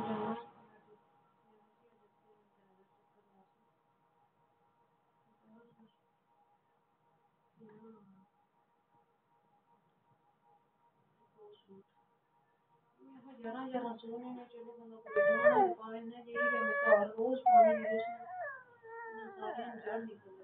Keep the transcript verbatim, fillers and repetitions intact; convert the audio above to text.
ਗਿਆਰਾਂ ਗਿਆਰਾਂ ਸੋਹਣੇ ਨੇ ਚਲੋ ਬੰਦਾ ਕੋਈ ਪਾ ਲੈਂਦਾ ਜਿਹੜੀ ਮੈਂ ਘਰ ਰੋਜ਼ ਪਾਣੀ ਸਾਰਿਆਂ ਨੂੰ ਚੜ੍ਹ ਨਿਕਲਦਾ